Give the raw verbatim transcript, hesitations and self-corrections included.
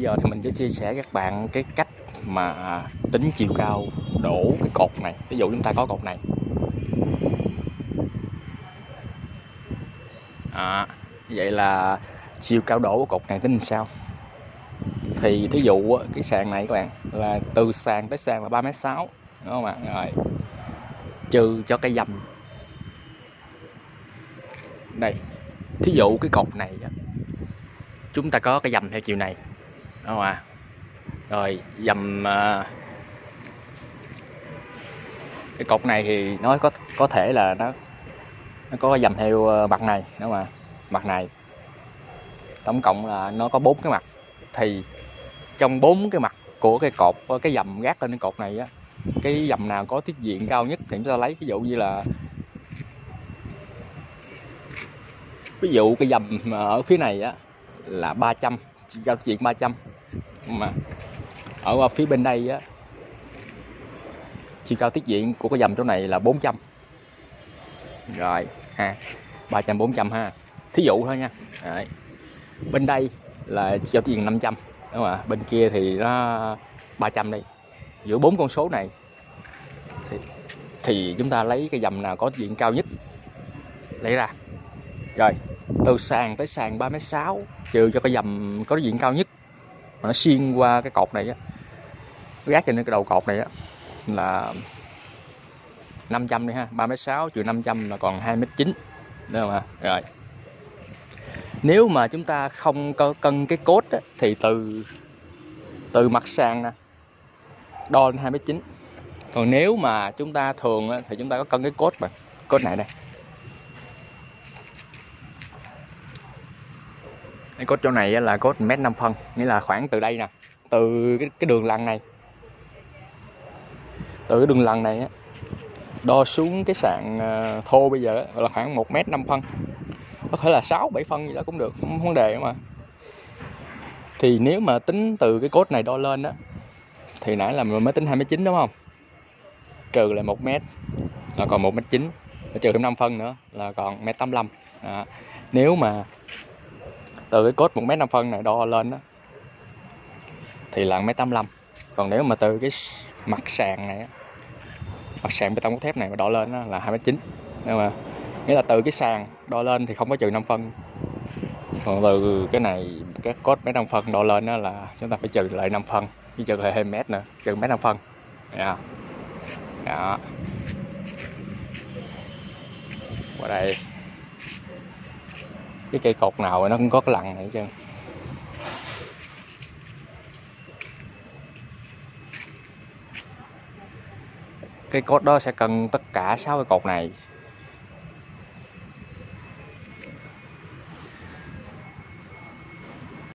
giờ thì mình sẽ chia sẻ các bạn cái cách mà tính chiều cao đổ cái cột này. Ví dụ chúng ta có cột này à, vậy là chiều cao đổ của cột này tính làm sao? Thì thí dụ cái sàn này các bạn là từ sàn tới sàn là ba mét sáu, đúng không ạ? Rồi trừ cho cái dầm đây, thí dụ cái cột này chúng ta có cái dầm theo chiều này, đúng không ạ? Rồi dầm uh, cái cột này thì nó có có thể là nó nó có dầm theo mặt này, đúng không ạ? Mặt này tổng cộng là nó có bốn cái mặt, thì trong bốn cái mặt của cái cột, cái dầm gác lên cái cột này á, cái dầm nào có tiết diện cao nhất thì chúng ta lấy. Ví dụ như là ví dụ cái dầm ở phía này á là ba trăm, cao tiết diện ba trăm, mà ở phía bên đây á chiều cao tiết diện của cái dầm chỗ này là bốn trăm. Rồi ha, ba trăm bốn trăm ha, thí dụ thôi nha. Đấy. Bên đây là chiều cao tiết diện năm trăm, đúng không ạ? Bên kia thì nó ba trăm đi. Giữa bốn con số này thì, thì chúng ta lấy cái dầm nào có tiết diện cao nhất lấy ra. Rồi từ sàn tới sàn ba mét sáu, trừ cho cái dầm có tiết diện cao nhất mà nó xuyên qua cái cột này á, gác trên cái đầu cột này á, là năm trăm đi ha. Ba mét sáu trừ năm trăm là còn hai mét chín, đúng không ạ? Rồi nếu mà chúng ta không có cân cái cốt á, thì từ từ mặt sàn nè đo lên hai mét chín. Còn nếu mà chúng ta thường á, thì chúng ta có cân cái cốt mà cốt này đây, cái cốt chỗ này là cốt mét năm phân, nghĩa là khoảng từ đây nè, từ cái, cái đường lằn này, từ cái đường lằn này á, đo xuống cái sàn thô bây giờ là khoảng một mét năm phân, có thể là sáu bảy phân gì đó cũng được, không vấn đề mà. Thì nếu mà tính từ cái cốt này đo lên á, thì nãy là mình mới tính hai mét chín, đúng không? Trừ lại một mét là còn một mét chín, trừ thêm năm phân nữa là còn một mét tám mươi lăm. À, nếu mà từ cái cốt một mét năm phân này đo lên đó thì là một mét tám mươi lăm. Còn nếu mà từ cái mặt sàn này, mặt sàn bê tông cốt thép này mà đo lên đó là hai mét chín. Nhưng mà nghĩa là từ cái sàn đo lên thì không có trừ năm phân. Còn từ cái này, cái cốt mét năm phân đo lên đó là chúng ta phải trừ lại năm phân, chứ trừ lại hai mét nữa, trừ mét năm phân. Đó. Đó. Qua đây cái cây cột nào nó cũng có cái lằn này hết trơn. Cái cốt đó sẽ cân tất cả sáu cái cột này